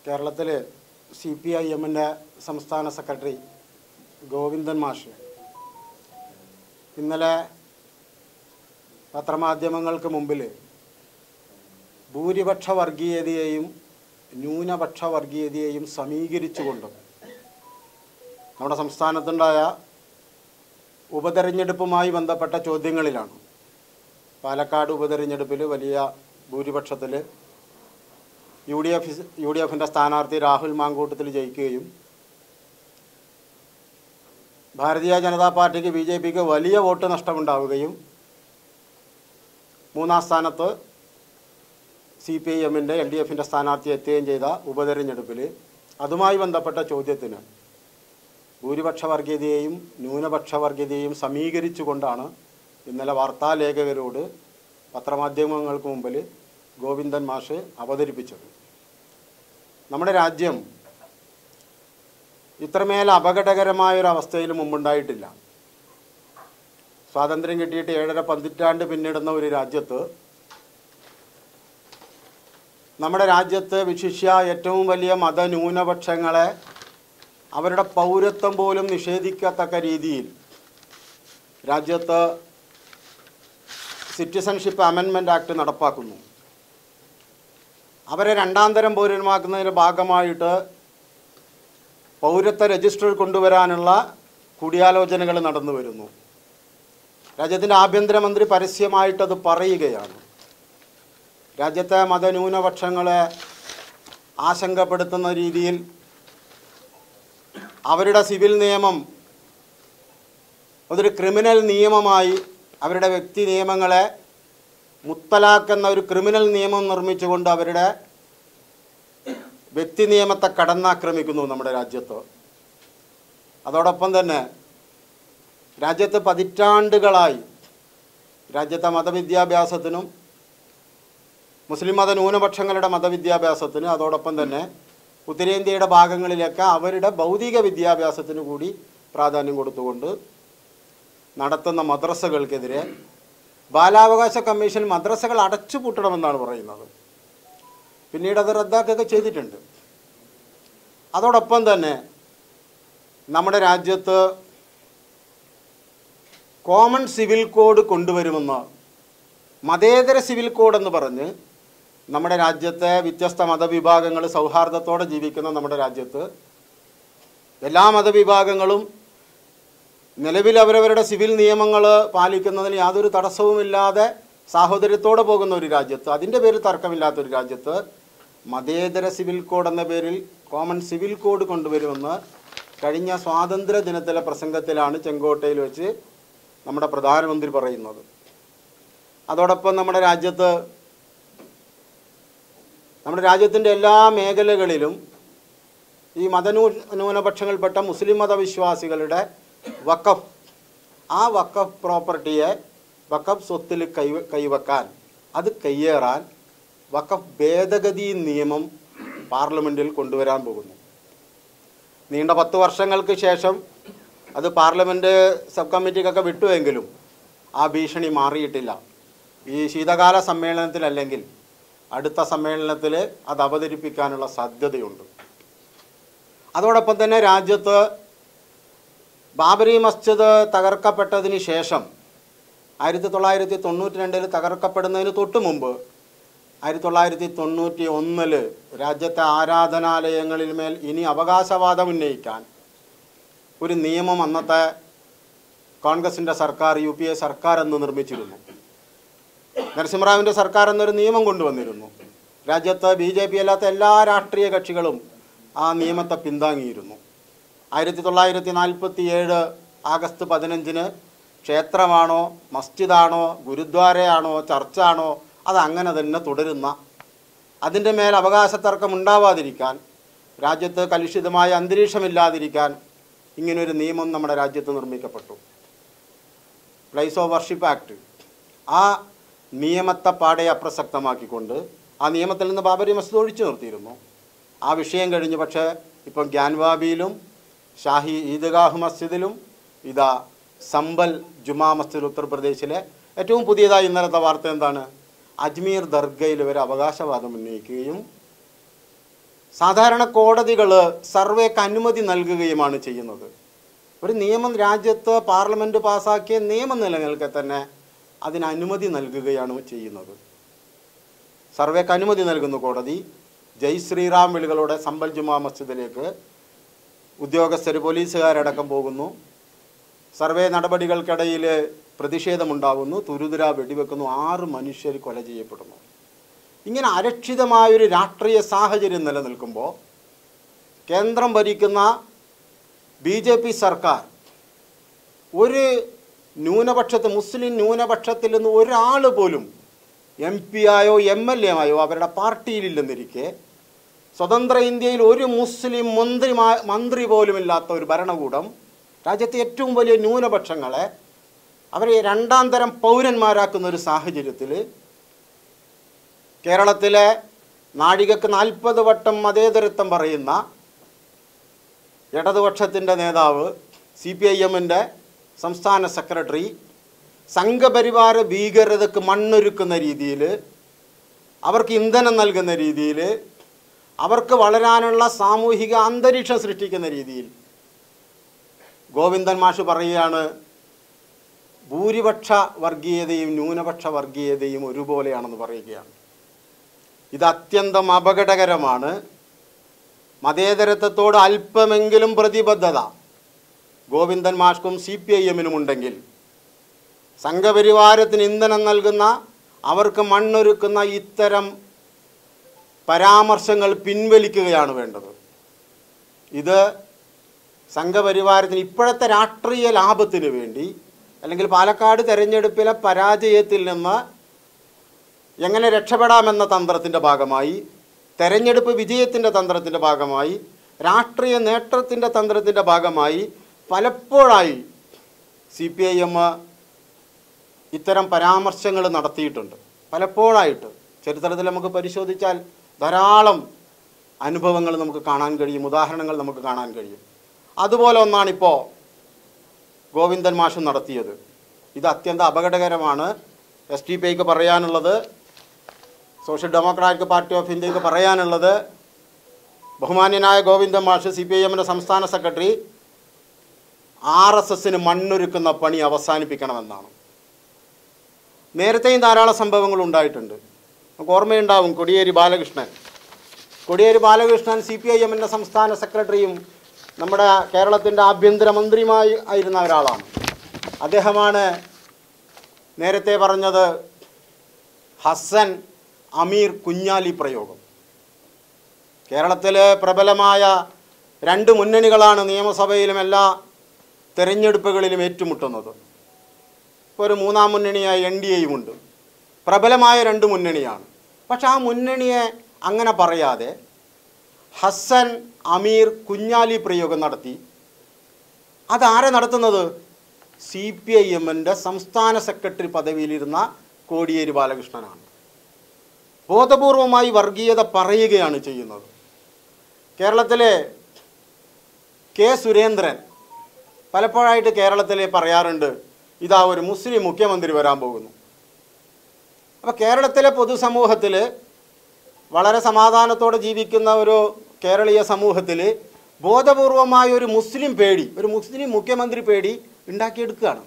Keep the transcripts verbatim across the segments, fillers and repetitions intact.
കേരളത്തിലെ C P I എമ്മിൻ്റെ സംസ്ഥാന സെക്രട്ടറി ഗോവിന്ദൻ മാഷ് ഇന്നലെ പത്രമാധ്യമങ്ങൾക്ക് മുമ്പിൽ ഭൂരിപക്ഷ വർഗീയതയെയും ന്യൂനപക്ഷ വർഗീയതയെയും സമീകരിച്ചുകൊണ്ട് നമ്മുടെ സംസ്ഥാനത്തുണ്ടായ ഉപതെരഞ്ഞെടുപ്പുമായി ബന്ധപ്പെട്ട ചോദ്യങ്ങളിലാണ്. പാലക്കാട് ഉപതെരഞ്ഞെടുപ്പിൽ വലിയ ഭൂരിപക്ഷത്തിൽ U D F U D എഫിൻ്റെ സ്ഥാനാർത്ഥി രാഹുൽ മാങ്കൂട്ടത്തിൽ ജയിക്കുകയും ഭാരതീയ ജനതാ പാർട്ടിക്ക് ബി ജെ പിക്ക് വലിയ വോട്ട് നഷ്ടമുണ്ടാവുകയും മൂന്നാം സ്ഥാനത്ത് സി പി ഐ എമ്മിൻ്റെ എൽ ഡി എഫിൻ്റെ സ്ഥാനാർത്ഥി എത്തുകയും ചെയ്ത ഉപതെരഞ്ഞെടുപ്പിൽ അതുമായി ബന്ധപ്പെട്ട ചോദ്യത്തിന് ഭൂരിപക്ഷ വർഗീയതയെയും ന്യൂനപക്ഷ വർഗീയതയെയും സമീകരിച്ചുകൊണ്ടാണ് ഇന്നലെ വാർത്താലേഖകരോട് പത്രമാധ്യമങ്ങൾക്ക് മുമ്പിൽ ഗോവിന്ദൻ മാഷ് അവതരിപ്പിച്ചത്. നമ്മുടെ രാജ്യം ഇത്രമേൽ അപകടകരമായൊരവസ്ഥയിൽ മുമ്പുണ്ടായിട്ടില്ല. സ്വാതന്ത്ര്യം കിട്ടിയിട്ട് ഏഴര പതിറ്റാണ്ട് പിന്നിടുന്ന ഒരു രാജ്യത്ത് നമ്മുടെ രാജ്യത്ത് വിശിഷ്യ ഏറ്റവും വലിയ മതന്യൂനപക്ഷങ്ങളെ അവരുടെ പൗരത്വം പോലും നിഷേധിക്കത്തക്ക രീതിയിൽ രാജ്യത്ത് സിറ്റിസൺഷിപ്പ് അമെൻമെൻറ്റ് ആക്ട് നടപ്പാക്കുന്നു. അവരെ രണ്ടാം തരം പൗരന്മാക്കുന്നതിൻ്റെ ഭാഗമായിട്ട് പൗരത്വ രജിസ്റ്റർ കൊണ്ടുവരാനുള്ള കൂടിയാലോചനകൾ നടന്നു വരുന്നു. രാജ്യത്തിൻ്റെ ആഭ്യന്തരമന്ത്രി പരസ്യമായിട്ടത് പറയുകയാണ്. രാജ്യത്തെ മതന്യൂനപക്ഷങ്ങളെ ആശങ്കപ്പെടുത്തുന്ന രീതിയിൽ അവരുടെ സിവിൽ നിയമം അതൊരു ക്രിമിനൽ നിയമമായി അവരുടെ വ്യക്തി നിയമങ്ങളെ മുത്തലാഖ് എന്ന ഒരു ക്രിമിനൽ നിയമം നിർമ്മിച്ചുകൊണ്ട് അവരുടെ വ്യക്തി നിയമത്തെ കടന്നാക്രമിക്കുന്നു നമ്മുടെ രാജ്യത്ത്. അതോടൊപ്പം തന്നെ രാജ്യത്ത് പതിറ്റാണ്ടുകളായി രാജ്യത്തെ മതവിദ്യാഭ്യാസത്തിനും മുസ്ലിം മത ന്യൂനപക്ഷങ്ങളുടെ മതവിദ്യാഭ്യാസത്തിന് അതോടൊപ്പം തന്നെ ഉത്തരേന്ത്യയുടെ ഭാഗങ്ങളിലൊക്കെ അവരുടെ ഭൗതിക വിദ്യാഭ്യാസത്തിന് കൂടി പ്രാധാന്യം കൊടുത്തുകൊണ്ട് നടത്തുന്ന മദ്രസകൾക്കെതിരെ ബാലാവകാശ കമ്മീഷൻ മദ്രസകൾ അടച്ചുപൂട്ടണമെന്നാണ് പറയുന്നത്. പിന്നീട് അത് റദ്ദാക്കുകയൊക്കെ ചെയ്തിട്ടുണ്ട്. അതോടൊപ്പം തന്നെ നമ്മുടെ രാജ്യത്ത് കോമൺ സിവിൽ കോഡ് കൊണ്ടുവരുമെന്ന് മതേതര സിവിൽ കോഡ് എന്ന് പറഞ്ഞ് നമ്മുടെ രാജ്യത്തെ വ്യത്യസ്ത മതവിഭാഗങ്ങൾ സൗഹാർദ്ദത്തോടെ ജീവിക്കുന്ന നമ്മുടെ രാജ്യത്ത് എല്ലാ മതവിഭാഗങ്ങളും നിലവിൽ അവരവരുടെ സിവിൽ നിയമങ്ങൾ പാലിക്കുന്നതിന് യാതൊരു തടസ്സവുമില്ലാതെ സാഹോദര്യത്തോടെ പോകുന്ന ഒരു രാജ്യത്ത്, അതിൻ്റെ പേരിൽ തർക്കമില്ലാത്തൊരു രാജ്യത്ത് മതേതര സിവിൽ കോഡ് എന്ന പേരിൽ കോമൺ സിവിൽ കോഡ് കൊണ്ടുവരുമെന്ന് കഴിഞ്ഞ സ്വാതന്ത്ര്യ ദിനത്തിലെ പ്രസംഗത്തിലാണ് ചെങ്കോട്ടയിൽ വെച്ച് നമ്മുടെ പ്രധാനമന്ത്രി പറയുന്നത്. അതോടൊപ്പം നമ്മുടെ രാജ്യത്ത് നമ്മുടെ രാജ്യത്തിൻ്റെ എല്ലാ മേഖലകളിലും ഈ മതന്യൂ ന്യൂനപക്ഷങ്ങളിൽപ്പെട്ട മുസ്ലിം മതവിശ്വാസികളുടെ വഖഫ് ആ വഖഫ് പ്രോപ്പർട്ടിയെ വഖഫ് സ്വത്തിൽ കൈ കൈവെക്കാൻ അത് കയ്യേറാൻ വഖഫ് ഭേദഗതി നിയമം പാർലമെൻറ്റിൽ കൊണ്ടുവരാൻ പോകുന്നു. നീണ്ട പത്ത് വർഷങ്ങൾക്ക് ശേഷം അത് പാർലമെൻറ്റ് സബ് കമ്മിറ്റിക്കൊക്കെ വിട്ടുവെങ്കിലും ആ ഭീഷണി മാറിയിട്ടില്ല. ഈ ശീതകാല സമ്മേളനത്തിലല്ലെങ്കിൽ അടുത്ത സമ്മേളനത്തിൽ അത് അവതരിപ്പിക്കാനുള്ള സാധ്യതയുണ്ട്. അതോടൊപ്പം തന്നെ രാജ്യത്ത് ബാബരി മസ്ജിദ് തകർക്കപ്പെട്ടതിന് ശേഷം ആയിരത്തി തൊള്ളായിരത്തി തൊണ്ണൂറ്റി രണ്ടിൽ തകർക്കപ്പെടുന്നതിന് തൊട്ട് മുമ്പ് ആയിരത്തി തൊള്ളായിരത്തി തൊണ്ണൂറ്റി ഒന്നിൽ രാജ്യത്തെ ആരാധനാലയങ്ങളിൽ മേൽ ഇനി അവകാശവാദം ഉന്നയിക്കാൻ ഒരു നിയമം അന്നത്തെ കോൺഗ്രസിൻ്റെ സർക്കാർ യു പി എ സർക്കാർ എന്ന് നിർമ്മിച്ചിരുന്നു. നരസിംഹറാവിൻ്റെ സർക്കാർ എന്നൊരു നിയമം കൊണ്ടുവന്നിരുന്നു. രാജ്യത്ത് ബി ജെ പി അല്ലാത്ത എല്ലാ രാഷ്ട്രീയ കക്ഷികളും ആ നിയമത്തെ പിന്താങ്ങിയിരുന്നു. ആയിരത്തി തൊള്ളായിരത്തി നാൽപ്പത്തി ഏഴ് ആഗസ്റ്റ് പതിനഞ്ചിന് ക്ഷേത്രമാണോ മസ്ജിദാണോ ഗുരുദ്വാരയാണോ ചർച്ചാണോ അതങ്ങനെ തന്നെ തുടരുന്ന അതിൻ്റെ മേൽ അവകാശ തർക്കം ഉണ്ടാവാതിരിക്കാൻ രാജ്യത്ത് കലുഷിതമായ അന്തരീക്ഷമില്ലാതിരിക്കാൻ ഇങ്ങനൊരു നിയമം നമ്മുടെ രാജ്യത്ത് നിർമ്മിക്കപ്പെട്ടു. Place of worship act. ആ നിയമത്തെ പാടെ അപ്രസക്തമാക്കിക്കൊണ്ട് ആ നിയമത്തിൽ നിന്ന് ബാബരി മസ്ജിദ് ഒഴിച്ചു നിർത്തിയിരുന്നു. ആ വിഷയം കഴിഞ്ഞ് പക്ഷേ ഇപ്പം ഗ്യാൻവാബിയിലും ഷാഹി ഈദ്ഗാഹ് മസ്ജിദിലും ഇതാ സംബൽ ജുമാ മസ്ജിദ് ഉത്തർപ്രദേശിലെ ഏറ്റവും പുതിയതായി ഇന്നലത്തെ വാർത്ത എന്താണ്? അജ്മീർ ദർഗയിൽ ഇവർ അവകാശവാദം ഉന്നയിക്കുകയും സാധാരണ കോടതികൾ സർവേക്ക് അനുമതി നൽകുകയുമാണ് ചെയ്യുന്നത്. ഒരു നിയമം രാജ്യത്ത് പാർലമെൻറ്റ് പാസ്സാക്കിയ നിയമം നിലനിൽക്കെ തന്നെ അതിന് അനുമതി നൽകുകയാണ് ചെയ്യുന്നത്. സർവേക്ക് അനുമതി നൽകുന്നു കോടതി. ജയ് ശ്രീറാം വിളികളോടെ സമ്പൽ ജുമാ മസ്ജിദിലേക്ക് ഉദ്യോഗസ്ഥർ പോലീസുകാരടക്കം പോകുന്നു. സർവേ നടപടികൾക്കിടയിൽ പ്രതിഷേധമുണ്ടാകുന്നു, തുരുതുര വെടിവെക്കുന്നു, ആറ് മനുഷ്യർ കൊല ചെയ്യപ്പെടുന്നു. ഇങ്ങനെ അരക്ഷിതമായൊരു രാഷ്ട്രീയ സാഹചര്യം നിലനിൽക്കുമ്പോൾ കേന്ദ്രം ഭരിക്കുന്ന ബി ജെ പി സർക്കാർ ഒരു ന്യൂനപക്ഷത്ത് മുസ്ലിം ന്യൂനപക്ഷത്തിൽ നിന്ന് ഒരാൾ പോലും എം പി ആയോ എം എൽ എ ആയോ അവരുടെ പാർട്ടിയിലില്ലെന്നിരിക്കെ സ്വതന്ത്ര ഇന്ത്യയിൽ ഒരു മുസ്ലിം മന്ത്രി മന്ത്രി പോലുമില്ലാത്ത ഒരു ഭരണകൂടം രാജ്യത്തെ ഏറ്റവും വലിയ ന്യൂനപക്ഷങ്ങളെ അവരെ രണ്ടാം തരം പൗരന്മാരാക്കുന്ന ഒരു സാഹചര്യത്തിൽ കേരളത്തിലെ നാഴികക്ക് നാൽപ്പത് വട്ടം മതേതരത്വം പറയുന്ന ഇടതുപക്ഷത്തിൻ്റെ നേതാവ്, സി പി ഐ എമ്മിൻ്റെ സംസ്ഥാന സെക്രട്ടറി സംഘപരിവാര ഭീകരതയ്ക്ക് മണ്ണൊരുക്കുന്ന രീതിയിൽ, അവർക്ക് ഇന്ധനം നൽകുന്ന രീതിയിൽ, അവർക്ക് വളരാനുള്ള സാമൂഹിക അന്തരീക്ഷം സൃഷ്ടിക്കുന്ന രീതിയിൽ ഗോവിന്ദൻ മാഷ് പറയുകയാണ്, ഭൂരിപക്ഷ വർഗീയതയും ന്യൂനപക്ഷ വർഗീയതയും ഒരുപോലെയാണെന്ന് പറയുകയാണ്. ഇത് അത്യന്തം അപകടകരമാണ്. മതേതരത്വത്തോട് അല്പമെങ്കിലും പ്രതിബദ്ധത ഗോവിന്ദൻ മാഷ്ക്കും സി പി ഐ എമ്മിനും ഉണ്ടെങ്കിൽ സംഘപരിവാരത്തിന് ഇന്ധനം നൽകുന്ന, അവർക്ക് മണ്ണൊരുക്കുന്ന ഇത്തരം പരാമർശങ്ങൾ പിൻവലിക്കുകയാണ് വേണ്ടത്. ഇത് സംഘപരിവാരത്തിന് ഇപ്പോഴത്തെ രാഷ്ട്രീയ ലാഭത്തിന് വേണ്ടി, അല്ലെങ്കിൽ പാലക്കാട് തെരഞ്ഞെടുപ്പിലെ പരാജയത്തിൽ നിന്ന് എങ്ങനെ രക്ഷപ്പെടാമെന്ന തന്ത്രത്തിൻ്റെ ഭാഗമായി, തെരഞ്ഞെടുപ്പ് വിജയത്തിൻ്റെ തന്ത്രത്തിൻ്റെ ഭാഗമായി, രാഷ്ട്രീയ നേട്ടത്തിൻ്റെ തന്ത്രത്തിൻ്റെ ഭാഗമായി പലപ്പോഴായി സി പി ഐ എം ഇത്തരം പരാമർശങ്ങൾ നടത്തിയിട്ടുണ്ട്. പലപ്പോഴായിട്ട് ചരിത്രത്തിൽ നമുക്ക് പരിശോധിച്ചാൽ ധാരാളം അനുഭവങ്ങൾ നമുക്ക് കാണാൻ കഴിയും, ഉദാഹരണങ്ങൾ നമുക്ക് കാണാൻ കഴിയും. അതുപോലെ ഒന്നാണിപ്പോൾ ഗോവിന്ദൻ മാഷ് നടത്തിയത്. ഇത് അത്യന്തം അപകടകരമാണ്. എസ് ടി പി ഐക്ക് പറയാനുള്ളത്, സോഷ്യൽ ഡെമോക്രാറ്റിക് പാർട്ടി ഓഫ് ഇന്ത്യക്ക് പറയാനുള്ളത്, ബഹുമാന്യനായ ഗോവിന്ദൻ മാഷ് സി പി ഐ എമ്മിൻ്റെ സംസ്ഥാന സെക്രട്ടറി ആർ എസ് എസിന് മണ്ണൊരുക്കുന്ന പണി അവസാനിപ്പിക്കണമെന്നാണ്. നേരത്തെയും ധാരാളം സംഭവങ്ങൾ ഉണ്ടായിട്ടുണ്ട്. നമുക്ക് ഓർമ്മയുണ്ടാവും Kodiyeri Balakrishnan. Kodiyeri Balakrishnan C P I എമ്മിൻ്റെ സംസ്ഥാന സെക്രട്ടറിയും നമ്മുടെ കേരളത്തിൻ്റെ ആഭ്യന്തരമന്ത്രിയുമായി ആയിരുന്ന ഒരാളാണ്. അദ്ദേഹമാണ് നേരത്തെ പറഞ്ഞത് ഹസൻ അമീർ കുഞ്ഞാലി പ്രയോഗം. കേരളത്തിലെ പ്രബലമായ രണ്ട് മുന്നണികളാണ് നിയമസഭയിലും എല്ലാ തെരഞ്ഞെടുപ്പുകളിലും ഏറ്റുമുട്ടുന്നത്. ഇപ്പോൾ ഒരു മൂന്നാം മുന്നണിയായി എൻ ഡി എയും ഉണ്ട്. പ്രബലമായ രണ്ട് മുന്നണിയാണ്. പക്ഷെ ആ മുന്നണിയെ അങ്ങനെ പറയാതെ ഹസൻ അമീർ കുഞ്ഞാലി പ്രയോഗം നടത്തി. അതാരെ നടത്തുന്നത്? സി പി ഐ എമ്മിൻ്റെ സംസ്ഥാന സെക്രട്ടറി പദവിയിലിരുന്ന കോടിയേരി ബാലകൃഷ്ണനാണ്. ബോധപൂർവമായി വർഗീയത പറയുകയാണ് ചെയ്യുന്നത്. കേരളത്തിലെ കെ സുരേന്ദ്രൻ പലപ്പോഴായിട്ട് കേരളത്തിൽ പറയാറുണ്ട്, ഇതാ ഒരു മുസ്ലിം മുഖ്യമന്ത്രി വരാൻ പോകുന്നു. അപ്പോൾ കേരളത്തിലെ പൊതുസമൂഹത്തിൽ വളരെ സമാധാനത്തോടെ ജീവിക്കുന്ന ഒരു കേരളീയ സമൂഹത്തിൽ ബോധപൂർവമായ ഒരു മുസ്ലിം പേടി, ഒരു മുസ്ലിം മുഖ്യമന്ത്രി പേടി ഉണ്ടാക്കിയെടുക്കുകയാണ്.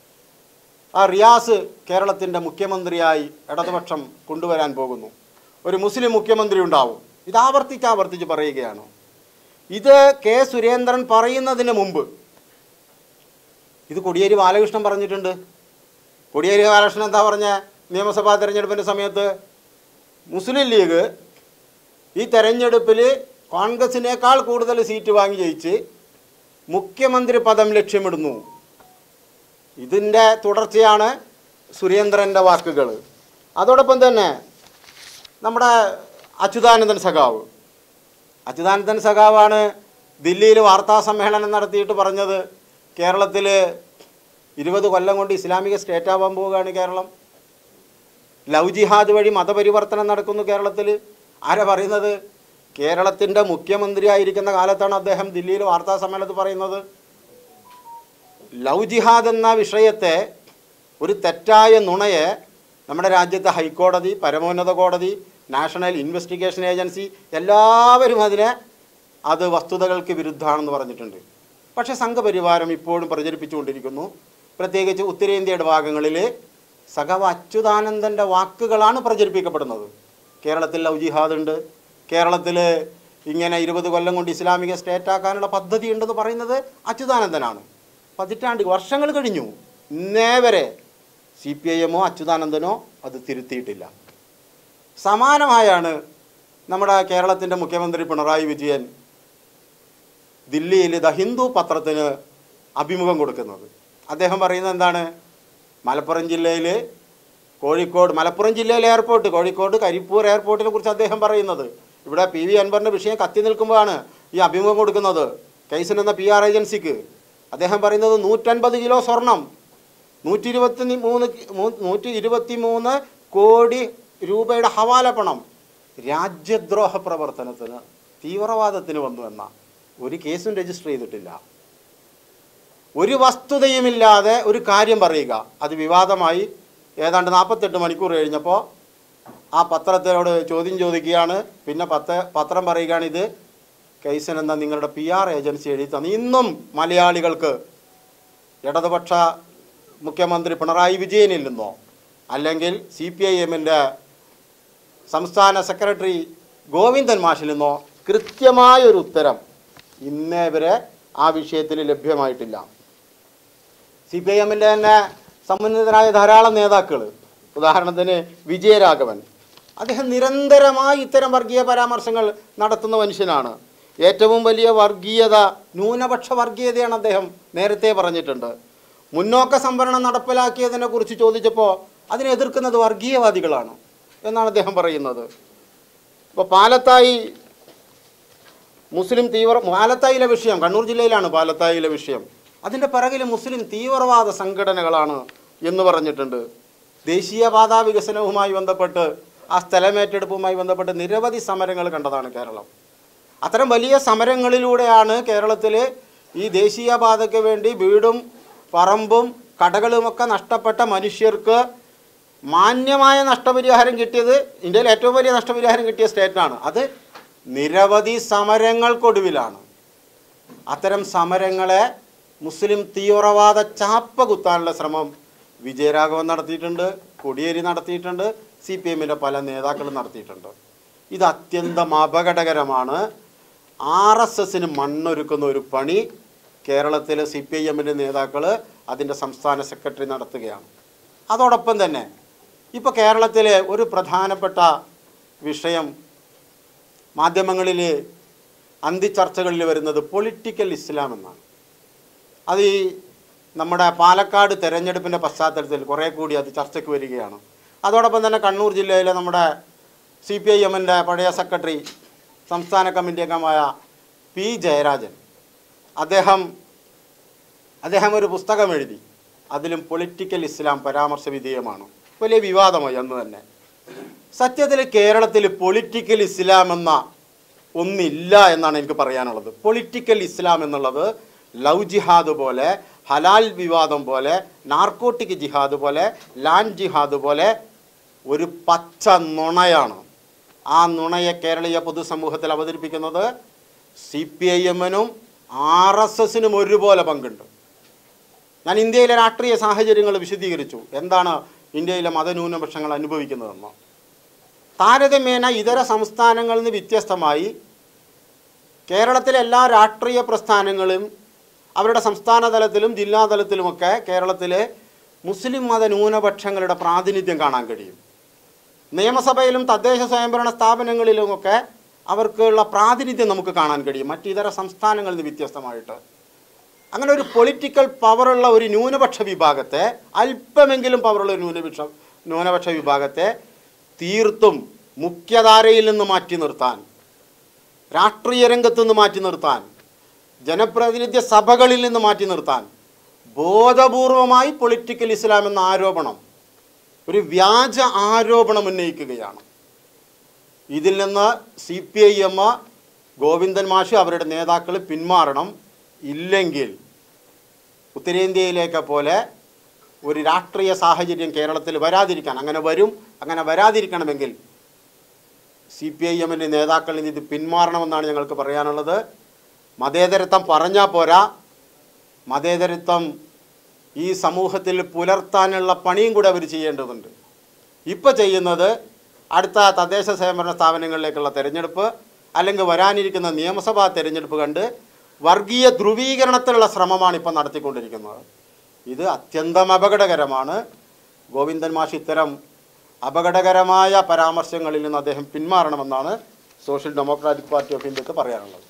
ആ റിയാസ് കേരളത്തിൻ്റെ മുഖ്യമന്ത്രിയായി ഇടതുപക്ഷം കൊണ്ടുവരാൻ പോകുന്നു, ഒരു മുസ്ലിം മുഖ്യമന്ത്രി ഉണ്ടാവും. ഇത് ആവർത്തിച്ച് ആവർത്തിച്ച് പറയുകയാണ്. ഇത് കെ സുരേന്ദ്രൻ പറയുന്നതിന് മുമ്പ് ഇത് കോടിയേരി ബാലകൃഷ്ണൻ പറഞ്ഞിട്ടുണ്ട്. കോടിയേരി ബാലകൃഷ്ണൻ എന്താ പറഞ്ഞ? നിയമസഭാ തെരഞ്ഞെടുപ്പിൻ്റെ സമയത്ത് മുസ്ലിം ലീഗ് ഈ തെരഞ്ഞെടുപ്പിൽ കോൺഗ്രസിനേക്കാൾ കൂടുതൽ സീറ്റ് വാങ്ങി ജയിച്ച് മുഖ്യമന്ത്രി പദം ലക്ഷ്യമിടുന്നു. ഇതിൻ്റെ തുടർച്ചയാണ് സുരേന്ദ്രൻ്റെ വാക്കുകൾ. അതോടൊപ്പം തന്നെ നമ്മുടെ അച്യുതാനന്ദൻ സഖാവ് അച്യുതാനന്ദൻ സഖാവാണ് ദില്ലിയിൽ വാർത്താ സമ്മേളനം നടത്തിയിട്ട് പറഞ്ഞത്, കേരളത്തിൽ ഇരുപത് കൊല്ലം കൊണ്ട് ഇസ്ലാമിക സ്റ്റേറ്റ് ആവാൻ പോവുകയാണ് കേരളം. ലവ് ജിഹാദ് വഴി മതപരിവർത്തനം നടക്കുന്നു കേരളത്തിൽ. ആരാ പറയുന്നത്? കേരളത്തിൻ്റെ മുഖ്യമന്ത്രി ആയിരിക്കുന്ന കാലത്താണ് അദ്ദേഹം ദില്ലിയിൽ വാർത്താ സമ്മേളനത്തിൽ പറയുന്നത്. ലവ് ജിഹാദ് എന്ന വിഷയത്തെ, ഒരു തെറ്റായ നുണയെ നമ്മുടെ രാജ്യത്തെ ഹൈക്കോടതി, പരമോന്നത കോടതി, നാഷണൽ ഇൻവെസ്റ്റിഗേഷൻ ഏജൻസി എല്ലാവരും അതിനെ അത് വസ്തുതകൾക്ക് വിരുദ്ധമാണെന്ന് പറഞ്ഞിട്ടുണ്ട്. പക്ഷേ സംഘപരിവാരം ഇപ്പോഴും പ്രചരിപ്പിച്ചുകൊണ്ടിരിക്കുന്നു. പ്രത്യേകിച്ച് ഉത്തരേന്ത്യയുടെ ഭാഗങ്ങളിൽ സഖാവ് അച്യുതാനന്ദൻ്റെ വാക്കുകളാണ് പ്രചരിപ്പിക്കപ്പെടുന്നത്. കേരളത്തിൽ ലവ് ജിഹാദ് ഉണ്ട്, കേരളത്തിൽ ഇങ്ങനെ ഇരുപത് കൊല്ലം കൊണ്ട് ഇസ്ലാമിക സ്റ്റേറ്റ് ആക്കാനുള്ള പദ്ധതി ഉണ്ടെന്ന് പറയുന്നത് അച്യുതാനന്ദനാണ്. പതിറ്റാണ്ട് വർഷങ്ങൾ കഴിഞ്ഞു, ഇന്നേ വരെ സി പി ഐ എമ്മോ അച്യുതാനന്ദനോ അത് തിരുത്തിയിട്ടില്ല. സമാനമായാണ് നമ്മുടെ കേരളത്തിൻ്റെ മുഖ്യമന്ത്രി പിണറായി വിജയൻ ദില്ലിയിൽ ദ ഹിന്ദു പത്രത്തിന് അഭിമുഖം കൊടുക്കുന്നത്. അദ്ദേഹം പറയുന്നത് എന്താണ്? മലപ്പുറം ജില്ലയിൽ കോഴിക്കോട് മലപ്പുറം ജില്ലയിലെ എയർപോർട്ട് കോഴിക്കോട് കരിപ്പൂർ എയർപോർട്ടിനെ കുറിച്ച് അദ്ദേഹം പറയുന്നത്. ഇവിടെ പി വി അൻവറിൻ്റെ വിഷയം കത്തി നിൽക്കുമ്പോഴാണ് ഈ അഭിമുഖം കൊടുക്കുന്നത് കൈസൻ എന്ന പി ആർ ഏജൻസിക്ക്. അദ്ദേഹം പറയുന്നത് നൂറ്റൻപത് കിലോ സ്വർണം, നൂറ്റി ഇരുപത്തി മൂന്ന് നൂറ്റി ഇരുപത്തി മൂന്ന് കോടി രൂപയുടെ ഹവാല പണം രാജ്യദ്രോഹ പ്രവർത്തനത്തിന് തീവ്രവാദത്തിന് വന്നു എന്ന ഒരു കേസും രജിസ്റ്റർ ചെയ്തിട്ടില്ല. ഒരു വസ്തുതയുമില്ലാതെ ഒരു കാര്യം പറയുക, അത് വിവാദമായി. ഏതാണ്ട് നാൽപ്പത്തെട്ട് മണിക്കൂർ കഴിഞ്ഞപ്പോൾ ആ പത്രത്തിനോട് ചോദ്യം ചോദിക്കുകയാണ്. പിന്നെ പത്ര പത്രം പറയുകയാണ് ഇത് കൈസൻ എന്ന നിങ്ങളുടെ പി ആർ ഏജൻസി എഴുതി തന്നു. ഇന്നും മലയാളികൾക്ക് ഇടതുപക്ഷ മുഖ്യമന്ത്രി പിണറായി വിജയനിൽ നിന്നോ അല്ലെങ്കിൽ സി പി ഐ എമ്മിൻ്റെ സംസ്ഥാന സെക്രട്ടറി ഗോവിന്ദൻ മാഷിൽ നിന്നോ കൃത്യമായൊരു ഉത്തരം ഇന്നേ വരെ ആ വിഷയത്തിൽ ലഭ്യമായിട്ടില്ല. സി പി ഐ എമ്മിൻ്റെ തന്നെ സമ്മന്നതരായ ധാരാളം നേതാക്കൾ, ഉദാഹരണത്തിന് വിജയരാഘവൻ, അദ്ദേഹം നിരന്തരമായി ഇത്തരം വർഗീയ പരാമർശങ്ങൾ നടത്തുന്ന മനുഷ്യനാണ്. ഏറ്റവും വലിയ വർഗീയത ന്യൂനപക്ഷ വർഗീയതയാണ് അദ്ദേഹം നേരത്തെ പറഞ്ഞിട്ടുണ്ട്. മുന്നോക്ക സംവരണം നടപ്പിലാക്കിയതിനെ കുറിച്ച് ചോദിച്ചപ്പോൾ അതിനെ എതിർക്കുന്നത് വർഗീയവാദികളാണ് എന്നാണ് അദ്ദേഹം പറയുന്നത്. ഇപ്പോൾ പാലത്തായി മുസ്ലിം തീവ്ര പാലത്തായിലെ വിഷയം, കണ്ണൂർ ജില്ലയിലാണ് പാലത്തായിലെ വിഷയം, അതിൻ്റെ പിറകിൽ മുസ്ലിം തീവ്രവാദ സംഘടനകളാണ് എന്ന് പറഞ്ഞിട്ടുണ്ട്. ദേശീയപാത വികസനവുമായി ബന്ധപ്പെട്ട് ആ സ്ഥലമേറ്റെടുപ്പുമായി ബന്ധപ്പെട്ട് നിരവധി സമരങ്ങൾ കണ്ടതാണ് കേരളം. അത്തരം വലിയ സമരങ്ങളിലൂടെയാണ് കേരളത്തിൽ ഈ ദേശീയപാതയ്ക്ക് വേണ്ടി വീടും പറമ്പും കടകളുമൊക്കെ നഷ്ടപ്പെട്ട മനുഷ്യർക്ക് മാന്യമായ നഷ്ടപരിഹാരം കിട്ടിയത്. ഇന്ത്യയിൽ ഏറ്റവും വലിയ നഷ്ടപരിഹാരം കിട്ടിയ സ്റ്റേറ്റാണ് അത്. നിരവധി സമരങ്ങൾക്കൊടുവിലാണ്. അത്തരം സമരങ്ങളെ മുസ്ലിം തീവ്രവാദ ചാപ്പ കുത്താനുള്ള ശ്രമം വിജയരാഘവൻ നടത്തിയിട്ടുണ്ട്, കോടിയേരി നടത്തിയിട്ടുണ്ട്, സി പി എമ്മിൻ്റെ പല നേതാക്കളും നടത്തിയിട്ടുണ്ട്. ഇത് അത്യന്തം അപകടകരമാണ്. ആർ എസ് എസിന് മണ്ണൊരുക്കുന്ന ഒരു പണി കേരളത്തിലെ സി പി ഐ എമ്മിൻ്റെ നേതാക്കൾ അതിൻ്റെ സംസ്ഥാന സെക്രട്ടറി നടത്തുകയാണ്. അതോടൊപ്പം തന്നെ ഇപ്പോൾ കേരളത്തിലെ ഒരു പ്രധാനപ്പെട്ട വിഷയം മാധ്യമങ്ങളിൽ അന്തിച്ചർച്ചകളിൽ വരുന്നത് പൊളിറ്റിക്കൽ ഇസ്ലാം എന്നാണ്. അത് ഈ നമ്മുടെ പാലക്കാട് തെരഞ്ഞെടുപ്പിൻ്റെ പശ്ചാത്തലത്തിൽ കുറേ കൂടി അത് ചർച്ചയ്ക്ക് വരികയാണ്. അതോടൊപ്പം തന്നെ കണ്ണൂർ ജില്ലയിലെ നമ്മുടെ സി പി ഐ എമ്മിൻ്റെ പഴയ സെക്രട്ടറി സംസ്ഥാന കമ്മിറ്റി അംഗമായ പി ജയരാജൻ അദ്ദേഹം അദ്ദേഹം ഒരു പുസ്തകം എഴുതി. അതിലും പൊളിറ്റിക്കൽ ഇസ്ലാം പരാമർശ വിധേയമാണ്. വലിയ വിവാദമായി അന്ന് തന്നെ. സത്യത്തിൽ കേരളത്തിൽ പൊളിറ്റിക്കൽ ഇസ്ലാം എന്ന ഒന്നില്ല എന്നാണ് എനിക്ക് പറയാനുള്ളത്. പൊളിറ്റിക്കൽ ഇസ്ലാം എന്നുള്ളത് ലവ് ജിഹാദ് പോലെ, ഹലാൽ വിവാദം പോലെ, നാർക്കോട്ടിക് ജിഹാദ് പോലെ, ലാൻഡ് ജിഹാദ് പോലെ ഒരു പച്ച നുണയാണ്. ആ നുണയെ കേരളീയ പൊതുസമൂഹത്തിൽ അവതരിപ്പിക്കുന്നത് സി പി ഐ എമ്മിനും ആർ എസ് എസിനും ഒരുപോലെ പങ്കുണ്ട്. ഞാൻ ഇന്ത്യയിലെ രാഷ്ട്രീയ സാഹചര്യങ്ങൾ വിശദീകരിച്ചു. എന്താണ് ഇന്ത്യയിലെ മതന്യൂനപക്ഷങ്ങൾ അനുഭവിക്കുന്നതെന്ന്. താരതമ്യേന ഇതര സംസ്ഥാനങ്ങളിൽ നിന്ന് വ്യത്യസ്തമായി കേരളത്തിലെ എല്ലാ രാഷ്ട്രീയ പ്രസ്ഥാനങ്ങളും അവരുടെ സംസ്ഥാന തലത്തിലും ജില്ലാ തലത്തിലുമൊക്കെ കേരളത്തിലെ മുസ്ലിം മത ന്യൂനപക്ഷങ്ങളുടെ പ്രാതിനിധ്യം കാണാൻ കഴിയും. നിയമസഭയിലും തദ്ദേശ സ്വയംഭരണ സ്ഥാപനങ്ങളിലുമൊക്കെ അവർക്കുള്ള പ്രാതിനിധ്യം നമുക്ക് കാണാൻ കഴിയും മറ്റിതര സംസ്ഥാനങ്ങളിൽ നിന്ന് വ്യത്യസ്തമായിട്ട്. അങ്ങനെ ഒരു പൊളിറ്റിക്കൽ പവറുള്ള ഒരു ന്യൂനപക്ഷ വിഭാഗത്തെ, അല്പമെങ്കിലും പവറുള്ള ഒരു ന്യൂനപക്ഷ ന്യൂനപക്ഷ വിഭാഗത്തെ തീർത്തും മുഖ്യധാരയിൽ നിന്ന് മാറ്റി നിർത്താൻ, രാഷ്ട്രീയ രംഗത്തു നിന്ന് മാറ്റി നിർത്താൻ, ജനപ്രാതിനിധ്യ സഭകളിൽ നിന്ന് മാറ്റി നിർത്താൻ ബോധപൂർവമായി പൊളിറ്റിക്കൽ ഇസ്ലാം എന്ന ആരോപണം, ഒരു വ്യാജ ആരോപണം ഉന്നയിക്കുകയാണ്. ഇതിൽ നിന്ന് C P I M, Govindan മാഷ്, അവരുടെ നേതാക്കൾ പിന്മാറണം. ഇല്ലെങ്കിൽ ഉത്തരേന്ത്യയിലേക്ക് പോലെ ഒരു രാഷ്ട്രീയ സാഹചര്യം കേരളത്തിൽ വരാതിരിക്കാൻ, അങ്ങനെ വരും, അങ്ങനെ വരാതിരിക്കണമെങ്കിൽ സി പി ഐ എമ്മിൻ്റെ നേതാക്കളിൽ നിന്ന് ഇത് പിന്മാറണമെന്നാണ് ഞങ്ങൾക്ക് പറയാനുള്ളത്. മതേതരത്വം പറഞ്ഞാൽ പോരാ, മതേതരത്വം ഈ സമൂഹത്തിൽ പുലർത്താനുള്ള പണിയും കൂടെ അവർ ചെയ്യേണ്ടതുണ്ട്. ഇപ്പോൾ ചെയ്യുന്നത് അടുത്ത തദ്ദേശ സ്വയംഭരണ സ്ഥാപനങ്ങളിലേക്കുള്ള തെരഞ്ഞെടുപ്പ് അല്ലെങ്കിൽ വരാനിരിക്കുന്ന നിയമസഭാ തെരഞ്ഞെടുപ്പ് കണ്ട് വർഗീയ ധ്രുവീകരണത്തിലുള്ള ശ്രമമാണ് ഇപ്പോൾ നടത്തിക്കൊണ്ടിരിക്കുന്നത്. ഇത് അത്യന്തം അപകടകരമാണ്. ഗോവിന്ദൻ മാഷ് ഇത്തരം അപകടകരമായ പരാമർശങ്ങളിൽ നിന്ന് അദ്ദേഹം പിന്മാറണമെന്നാണ് സോഷ്യൽ ഡെമോക്രാറ്റിക് പാർട്ടി ഓഫ് ഇന്ത്യക്ക് പറയാനുള്ളത്.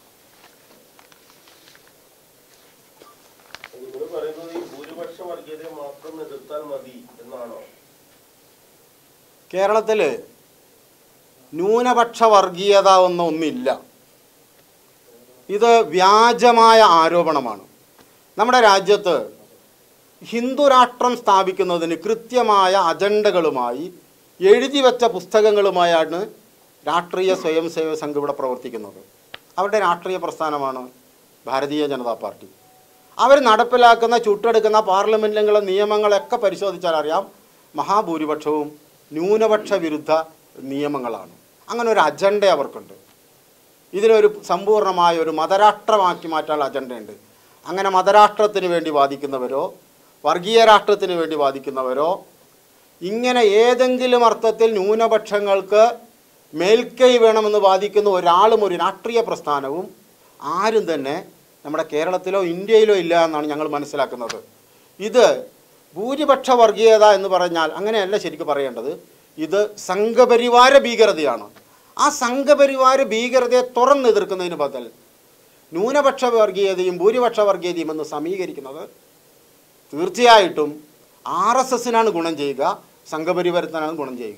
കേരളത്തിൽ ന്യൂനപക്ഷ വർഗീയത ഒന്നും ഒന്നില്ല. ഇത് വ്യാജമായ ആരോപണമാണ്. നമ്മുടെ രാജ്യത്ത് ഹിന്ദു രാഷ്ട്രം സ്ഥാപിക്കുന്നതിന് കൃത്യമായ അജണ്ടകളുമായി എഴുതി വെച്ച പുസ്തകങ്ങളുമായാണ് രാഷ്ട്രീയ സ്വയം സേവക സംഘം ഇവിടെ പ്രവർത്തിക്കുന്നത്. അവരുടെ രാഷ്ട്രീയ പ്രസ്ഥാനമാണ് ഭാരതീയ ജനതാ പാർട്ടി. അവർ നടപ്പിലാക്കുന്ന ചുട്ടെടുക്കുന്ന പാർലമെൻറ്റിലെ നിയമങ്ങളൊക്കെ പരിശോധിച്ചാൽ അറിയാം, മഹാഭൂരിപക്ഷവും ന്യൂനപക്ഷ വിരുദ്ധ നിയമങ്ങളാണ്. അങ്ങനെ ഒരു അജണ്ട അവർക്കുണ്ട്. ഇതിനൊരു സമ്പൂർണ്ണമായ ഒരു മതരാഷ്ട്രമാക്കി മാറ്റാനുള്ള അജണ്ടയുണ്ട്. അങ്ങനെ മതരാഷ്ട്രത്തിന് വേണ്ടി വാദിക്കുന്നവരോ വർഗീയ രാഷ്ട്രത്തിന് വേണ്ടി വാദിക്കുന്നവരോ ഇങ്ങനെ ഏതെങ്കിലും അർത്ഥത്തിൽ ന്യൂനപക്ഷങ്ങൾക്ക് മേൽക്കൈ വേണമെന്ന് വാദിക്കുന്ന ഒരാളും ഒരു രാഷ്ട്രീയ പ്രസ്ഥാനവും ആരും തന്നെ നമ്മുടെ കേരളത്തിലോ ഇന്ത്യയിലോ ഇല്ല എന്നാണ് ഞങ്ങൾ മനസ്സിലാക്കുന്നത്. ഇത് ഭൂരിപക്ഷ വർഗീയത എന്ന് പറഞ്ഞാൽ അങ്ങനെയല്ല ശരിക്കും പറയേണ്ടത്. ഇത് സംഘപരിവാര ഭീകരതയാണ്. ആ സംഘപരിവാര ഭീകരതയെ തുറന്നെതിർക്കുന്നതിന് ബദൽ ന്യൂനപക്ഷ വർഗീയതയും ഭൂരിപക്ഷ വർഗീയതയും എന്ന് സമീകരിക്കുന്നത് തീർച്ചയായിട്ടും ആർ എസ് എസിനാണ് ഗുണം ചെയ്യുക, സംഘപരിവാരത്തിനാണ് ഗുണം ചെയ്യുക.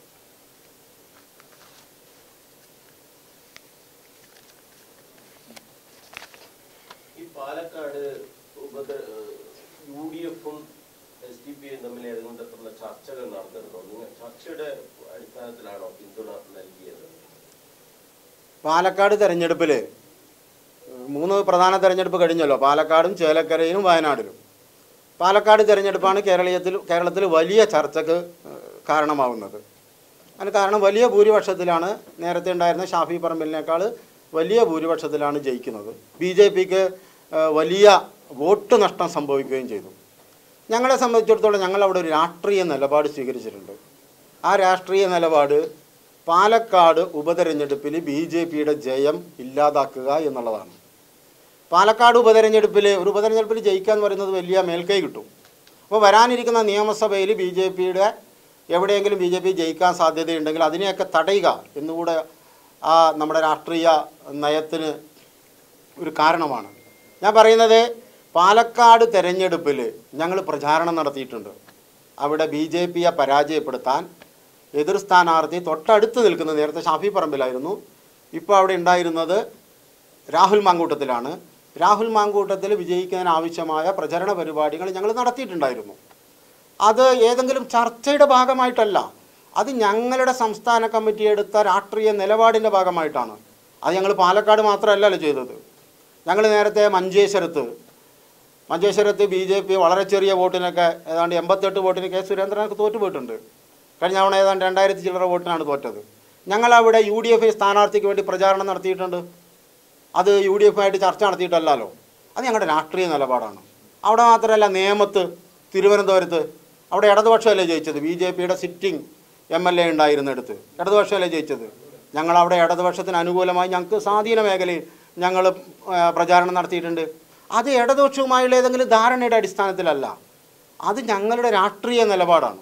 ഈ പാലക്കാട് യു ഡി എഫും എസ് ഡി പി യും തമ്മിൽ ഏതെങ്കിലും തരത്തിലുള്ള ചർച്ചകൾ നടന്നിരുന്നോ? നിങ്ങൾ ചർച്ചയുടെ അടിസ്ഥാനത്തിലാണോ പിന്തുണ നൽകിയത്? പാലക്കാട് തെരഞ്ഞെടുപ്പിൽ മൂന്ന് പ്രധാന തെരഞ്ഞെടുപ്പ് കഴിഞ്ഞല്ലോ, പാലക്കാടും ചേലക്കരയിലും വയനാടിലും. പാലക്കാട് തെരഞ്ഞെടുപ്പാണ് കേരളീയത്തിൽ കേരളത്തിൽ വലിയ ചർച്ചക്ക് കാരണമാവുന്നത്. അതിന് കാരണം വലിയ ഭൂരിപക്ഷത്തിലാണ്, നേരത്തെ ഉണ്ടായിരുന്ന ഷാഫി പറമ്പിലിനേക്കാൾ വലിയ ഭൂരിപക്ഷത്തിലാണ് ജയിക്കുന്നത്. ബി ജെ പിക്ക് വലിയ വോട്ട് നഷ്ടം സംഭവിക്കുകയും ചെയ്തു. ഞങ്ങളെ സംബന്ധിച്ചിടത്തോളം ഞങ്ങൾ അവിടെ ഒരു രാഷ്ട്രീയ നിലപാട് സ്വീകരിച്ചിട്ടുണ്ട്. ആ രാഷ്ട്രീയ നിലപാട് പാലക്കാട് ഉപതെരഞ്ഞെടുപ്പിൽ ബി ജെ പിയുടെ ജയം ഇല്ലാതാക്കുക എന്നുള്ളതാണ്. പാലക്കാട് ഉപതെരഞ്ഞെടുപ്പിൽ ഒരു ഉപതെരഞ്ഞെടുപ്പിൽ ജയിക്കുക എന്ന് പറയുന്നത് വലിയ മേൽക്കൈ കിട്ടും. അപ്പോൾ വരാനിരിക്കുന്ന നിയമസഭയിൽ ബി ജെ പിയുടെ എവിടെയെങ്കിലും ബി ജെ പി ജയിക്കാൻ സാധ്യതയുണ്ടെങ്കിൽ അതിനെയൊക്കെ തടയുക എന്നുകൂടെ ആ നമ്മുടെ രാഷ്ട്രീയ നയത്തിന് ഒരു കാരണമാണ്. ഞാൻ പറയുന്നത് പാലക്കാട് തെരഞ്ഞെടുപ്പിൽ ഞങ്ങൾ പ്രചാരണം നടത്തിയിട്ടുണ്ട്. അവിടെ ബി ജെ പിയെ പരാജയപ്പെടുത്താൻ എതിർ സ്ഥാനാർത്ഥി തൊട്ടടുത്ത് നിൽക്കുന്നത് നേരത്തെ ഷാഫി പറമ്പിലായിരുന്നു, ഇപ്പോൾ അവിടെ ഉണ്ടായിരുന്നത് രാഹുൽ മാങ്കൂട്ടത്തിലാണ്. രാഹുൽ മാങ്കൂട്ടത്തിൽ വിജയിക്കുന്നതിന് ആവശ്യമായ പ്രചരണ പരിപാടികൾ ഞങ്ങൾ നടത്തിയിട്ടുണ്ടായിരുന്നു. അത് ഏതെങ്കിലും ചർച്ചയുടെ ഭാഗമായിട്ടല്ല, അത് ഞങ്ങളുടെ സംസ്ഥാന കമ്മിറ്റി എടുത്ത രാഷ്ട്രീയ നിലപാടിൻ്റെ ഭാഗമായിട്ടാണ്. അത് ഞങ്ങൾ പാലക്കാട് മാത്രമല്ലല്ലോ ചെയ്തത്. ഞങ്ങൾ നേരത്തെ മഞ്ചേശ്വരത്ത് മഞ്ചേശ്വരത്ത് ബി ജെ പി വളരെ ചെറിയ വോട്ടിനൊക്കെ ഏതാണ്ട് എൺപത്തെട്ട് വോട്ടിന് കെ സുരേന്ദ്രനൊക്കെ തോറ്റു പോയിട്ടുണ്ട്. കഴിഞ്ഞ തവണ ഏതാണ്ട് രണ്ടായിരത്തി ചില്ലറ വോട്ടിനാണ് തോറ്റത്. ഞങ്ങളവിടെ യു ഡി എഫ് സ്ഥാനാർത്ഥിക്ക് വേണ്ടി പ്രചാരണം നടത്തിയിട്ടുണ്ട്. അത് യു ഡി എഫുമായിട്ട് ചർച്ച നടത്തിയിട്ടല്ലല്ലോ, അത് ഞങ്ങളുടെ രാഷ്ട്രീയ നിലപാടാണ്. അവിടെ മാത്രമല്ല, നേമത്ത്, തിരുവനന്തപുരത്ത് അവിടെ ഇടതുപക്ഷമല്ലേ ജയിച്ചത്. ബി ജെ പിയുടെ സിറ്റിംഗ് എം എൽ എ ഉണ്ടായിരുന്നിടത്ത് ഇടതുപക്ഷമല്ലേ ജയിച്ചത്. ഞങ്ങളവിടെ ഇടതുപക്ഷത്തിന് അനുകൂലമായി ഞങ്ങൾക്ക് സ്വാധീന മേഖലയിൽ ഞങ്ങൾ പ്രചാരണം നടത്തിയിട്ടുണ്ട്. അത് ഇടതുപക്ഷവുമായുള്ള ഏതെങ്കിലും ധാരണയുടെ അടിസ്ഥാനത്തിലല്ല, അത് ഞങ്ങളുടെ രാഷ്ട്രീയ നിലപാടാണ്.